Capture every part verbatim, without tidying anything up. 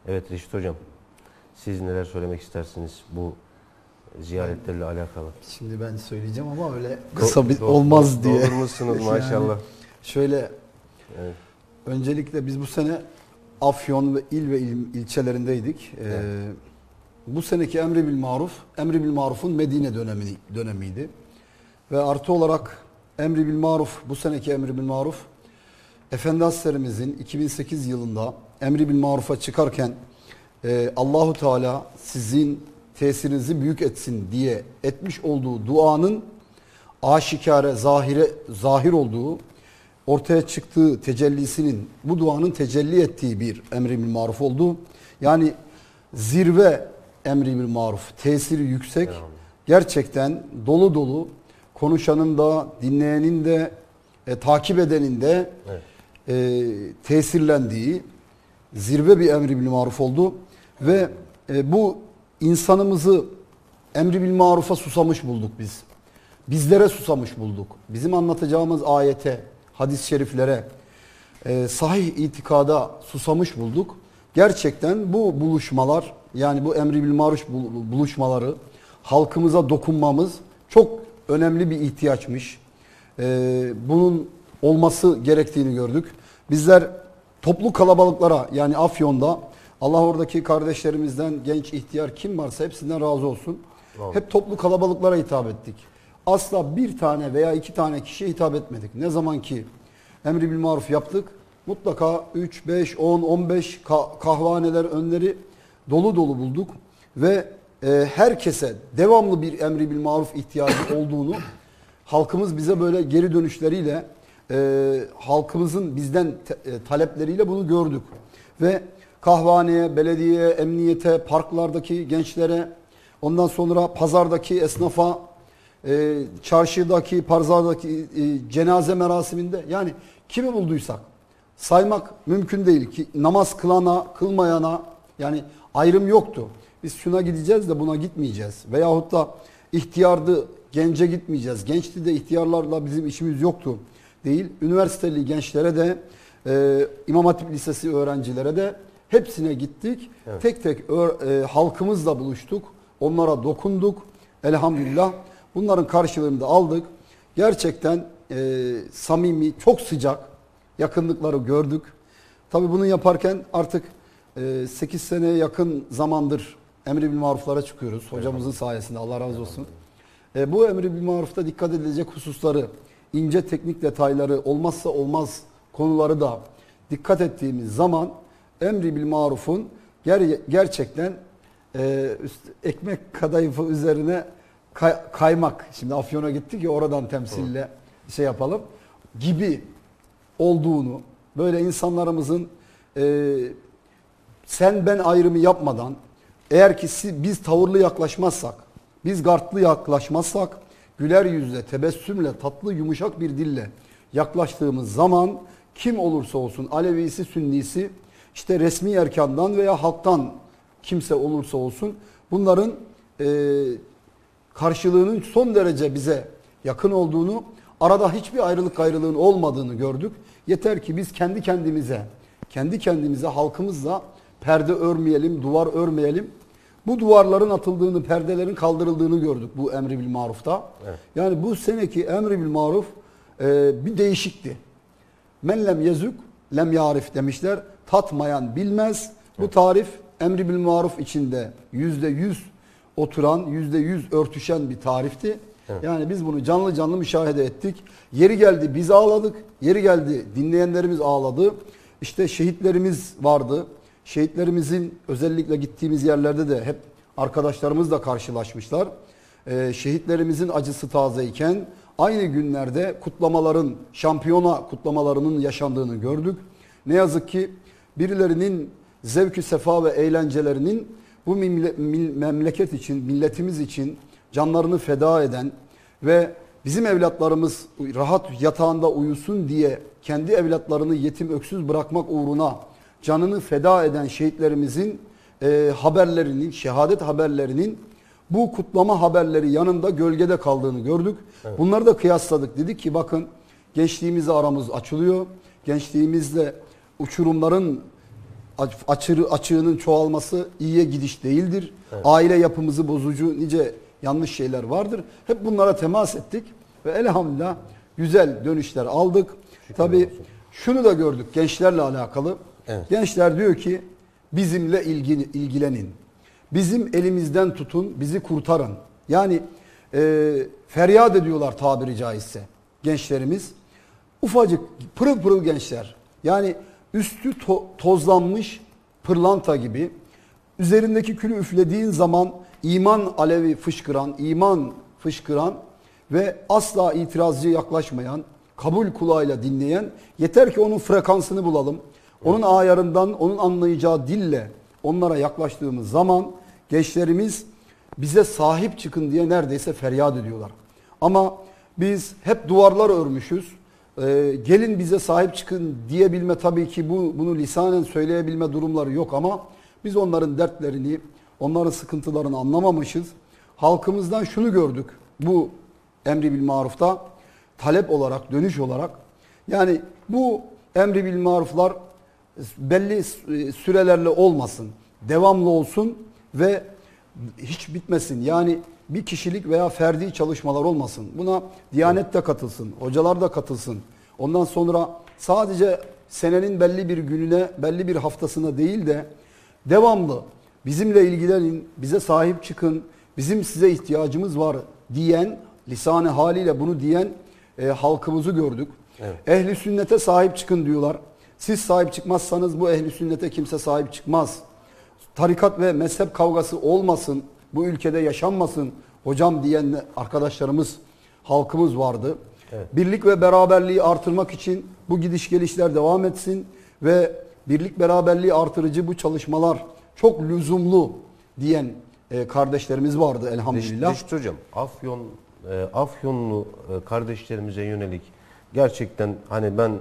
Evet Reşit Hocam, siz neler söylemek istersiniz bu ziyaretlerle alakalı? Şimdi ben söyleyeceğim ama öyle kısa bir Do olmaz do diye. Doldurmuşsunuz maşallah. Yani şöyle, evet. Öncelikle biz bu sene Afyon ve il ve il, ilçelerindeydik. Evet. Ee, bu seneki Emri bil Maruf, Emri bil Maruf'un Medine dönemi, dönemiydi. Ve artı olarak Emri bil Maruf, bu seneki Emri bil Maruf, Efendi Hazretlerimizin iki bin sekiz yılında Emri bil Maruf'a çıkarken e, Allahu Teala sizin tesirinizi büyük etsin diye etmiş olduğu duanın aşikare, zahire, zahir olduğu, ortaya çıktığı tecellisinin, bu duanın tecelli ettiği bir emri bil maruf oldu. Yani zirve emri bil maruf, tesiri yüksek, gerçekten dolu dolu, konuşanın da, dinleyenin de, e, takip edenin de evet. e, tesirlendiği zirve bir emri bil maruf oldu. Ve e, bu insanımızı emri bil marufa susamış bulduk biz. Bizlere susamış bulduk. Bizim anlatacağımız ayete, hadis-i şeriflere, e, sahih itikada susamış bulduk. Gerçekten bu buluşmalar, yani bu emri bil maruf buluşmaları halkımıza dokunmamız çok önemli bir ihtiyaçmış. E, bunun olması gerektiğini gördük. Bizler toplu kalabalıklara, yani Afyon'da, Allah oradaki kardeşlerimizden genç, ihtiyar kim varsa hepsinden razı olsun. Doğru. Hep toplu kalabalıklara hitap ettik. Asla bir tane veya iki tane kişiye hitap etmedik. Ne zaman ki emri bil maruf yaptık, mutlaka üç, beş, on, on beş kahvaneler, önleri dolu dolu bulduk. Ve e, herkese devamlı bir emri bil maruf ihtiyacı olduğunu halkımız bize böyle geri dönüşleriyle, e, halkımızın bizden te, e, talepleriyle bunu gördük. Ve kahvaneye, belediyeye, emniyete, parklardaki gençlere, ondan sonra pazardaki esnafa, e, çarşıdaki, pazardaki e, cenaze merasiminde, yani kimi bulduysak saymak mümkün değil ki, namaz kılana, kılmayana, yani ayrım yoktu. Biz şuna gideceğiz de buna gitmeyeceğiz. Veyahut da ihtiyardı, gence gitmeyeceğiz. Gençti de ihtiyarlarla bizim işimiz yoktu değil. Üniversiteli gençlere de, e, İmam Hatip Lisesi öğrencilere de hepsine gittik. Evet. Tek tek e, halkımızla buluştuk. Onlara dokunduk. Elhamdülillah. Bunların karşılığını da aldık. Gerçekten e, samimi, çok sıcak yakınlıkları gördük. Tabii bunu yaparken artık e, sekiz seneye yakın zamandır emri bil maruflara çıkıyoruz. Hocamızın evet. sayesinde, Allah razı olsun. E, bu emri bil marufta dikkat edilecek hususları, ince teknik detayları, olmazsa olmaz konuları da dikkat ettiğimiz zaman emri bil marufun ger gerçekten e, üst, ekmek kadayıfı üzerine kay kaymak. Şimdi Afyon'a gittik ya, oradan temsille evet. şey yapalım gibi olduğunu, böyle insanlarımızın e, sen ben ayrımı yapmadan, eğer ki biz tavırlı yaklaşmazsak, biz gardlı yaklaşmazsak, güler yüzle, tebessümle, tatlı yumuşak bir dille yaklaştığımız zaman kim olursa olsun, Alevisi, Sünnisi, işte resmi erkandan veya halktan kimse olursa olsun, bunların e, karşılığının son derece bize yakın olduğunu, arada hiçbir ayrılık gayrılığın olmadığını gördük. Yeter ki biz kendi kendimize, kendi kendimize halkımızla perde örmeyelim, duvar örmeyelim. Bu duvarların atıldığını, perdelerin kaldırıldığını gördük bu emri bil marufta. Evet. Yani bu seneki emri bil maruf e, bir değişikti. Men lem yezuk lem yarif demişler. Tatmayan bilmez. Bu tarif emri bil maruf içinde yüzde yüz oturan, yüzde yüz örtüşen bir tarifti. Evet. Yani biz bunu canlı canlı müşahede ettik. Yeri geldi biz ağladık. Yeri geldi dinleyenlerimiz ağladı. İşte şehitlerimiz vardı. Şehitlerimizin özellikle gittiğimiz yerlerde de hep arkadaşlarımızla karşılaşmışlar. Ee, şehitlerimizin acısı tazeyken aynı günlerde kutlamaların, şampiyona kutlamalarının yaşandığını gördük. Ne yazık ki birilerinin zevk-ü sefa ve eğlencelerinin bu memleket için, milletimiz için canlarını feda eden ve bizim evlatlarımız rahat yatağında uyusun diye kendi evlatlarını yetim öksüz bırakmak uğruna canını feda eden şehitlerimizin e, haberlerinin, şehadet haberlerinin bu kutlama haberleri yanında gölgede kaldığını gördük. Evet. Bunları da kıyasladık. Dedik ki bakın, gençliğimizle aramız açılıyor. Gençliğimizle uçurumların açığı, açığının çoğalması iyiye gidiş değildir. Evet. Aile yapımızı bozucu nice yanlış şeyler vardır. Hep bunlara temas ettik ve elhamdülillah güzel dönüşler aldık. Şükür Tabii olsun. Şunu da gördük gençlerle alakalı. Evet. Gençler diyor ki bizimle ilgili, ilgilenin. Bizim elimizden tutun, bizi kurtarın. Yani e, feryat ediyorlar tabiri caizse gençlerimiz. Ufacık pırıl pırıl gençler. Yani üstü to tozlanmış pırlanta gibi. Üzerindeki külü üflediğin zaman iman alevi fışkıran, iman fışkıran ve asla itirazcı yaklaşmayan, kabul kulağıyla dinleyen, yeter ki onun frekansını bulalım. Onun ayarından, onun anlayacağı dille onlara yaklaştığımız zaman gençlerimiz bize sahip çıkın diye neredeyse feryat ediyorlar. Ama biz hep duvarlar örmüşüz. Ee, gelin bize sahip çıkın diyebilme tabii ki bu bunu lisanen söyleyebilme durumları yok ama biz onların dertlerini, onların sıkıntılarını anlamamışız. Halkımızdan şunu gördük bu emri bil marufta talep olarak, dönüş olarak. Yani bu emri bil maruflar belli sürelerle olmasın, devamlı olsun ve hiç bitmesin. Yani bir kişilik veya ferdi çalışmalar olmasın. Buna Diyanet de katılsın, hocalar da katılsın. Ondan sonra sadece senenin belli bir gününe, belli bir haftasına değil de devamlı bizimle ilgilenin, bize sahip çıkın, bizim size ihtiyacımız var diyen, lisan-ı haliyle bunu diyen e, halkımızı gördük. Evet. Ehli sünnete sahip çıkın diyorlar. Siz sahip çıkmazsanız bu ehli sünnete kimse sahip çıkmaz. Tarikat ve mezhep kavgası olmasın, bu ülkede yaşanmasın hocam diyen arkadaşlarımız, halkımız vardı. Evet. Birlik ve beraberliği artırmak için bu gidiş gelişler devam etsin ve birlik beraberliği artırıcı bu çalışmalar çok lüzumlu diyen e, kardeşlerimiz vardı elhamdülillah. Reşit Hocam, Afyon, e, Afyonlu e, kardeşlerimize yönelik gerçekten hani ben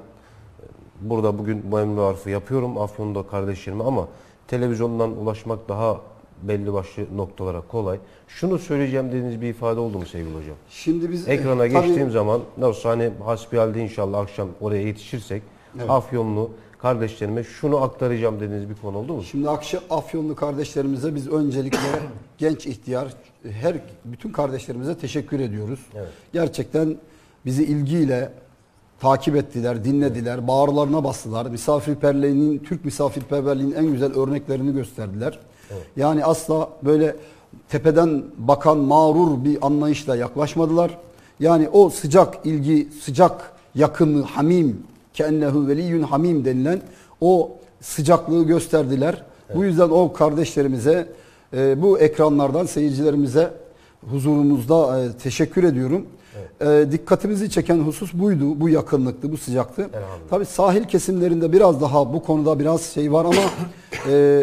burada bugün bu emri harfı yapıyorum Afyon'da kardeşlerime ama televizyondan ulaşmak daha belli başlı noktalara kolay. Şunu söyleyeceğim dediğiniz bir ifade oldu mu sevgili hocam? Şimdi biz ekrana e, geçtiğim tabii, zaman nasıl hani hasbihalde inşallah akşam oraya yetişirsek evet. Afyonlu kardeşlerime şunu aktaracağım dediğiniz bir konu oldu mu? Şimdi akşam Afyonlu kardeşlerimize biz öncelikle genç ihtiyar her bütün kardeşlerimize teşekkür ediyoruz. Evet. Gerçekten bizi ilgiyle takip ettiler, dinlediler, bağırlarına bastılar. Misafirperverliğinin, Türk misafirperverliğinin en güzel örneklerini gösterdiler. Evet. Yani asla böyle tepeden bakan mağrur bir anlayışla yaklaşmadılar. Yani o sıcak ilgi, sıcak yakınlığı, hamim, kennehu veliyyun hamim denilen o sıcaklığı gösterdiler. Evet. Bu yüzden o kardeşlerimize, e, bu ekranlardan seyircilerimize huzurumuzda e, teşekkür ediyorum. Evet. E, dikkatimizi çeken husus buydu, bu yakınlıktı, bu sıcaktı. Tabii sahil kesimlerinde biraz daha bu konuda biraz şey var ama e,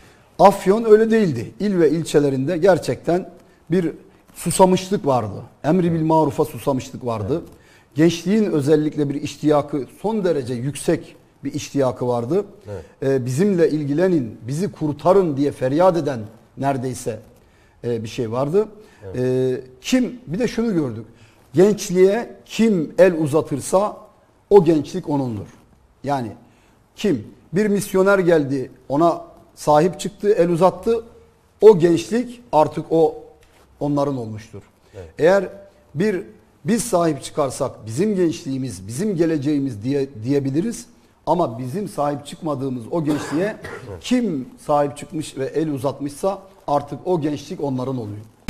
Afyon öyle değildi. İl ve ilçelerinde gerçekten bir susamışlık vardı. Emri bil marufa susamışlık vardı. Evet. Gençliğin özellikle bir iştiyakı, son derece yüksek bir iştiyakı vardı. Evet. E, bizimle ilgilenin, bizi kurtarın diye feryat eden neredeyse e, bir şey vardı. Evet. E, kim, bir de şunu gördük. Gençliğe kim el uzatırsa o gençlik onundur. Yani kim bir misyoner geldi ona sahip çıktı, el uzattı, o gençlik artık o onların olmuştur. Evet. Eğer bir biz sahip çıkarsak bizim gençliğimiz, bizim geleceğimiz diye diyebiliriz ama bizim sahip çıkmadığımız o gençliğe kim sahip çıkmış ve el uzatmışsa artık o gençlik onların oluyor.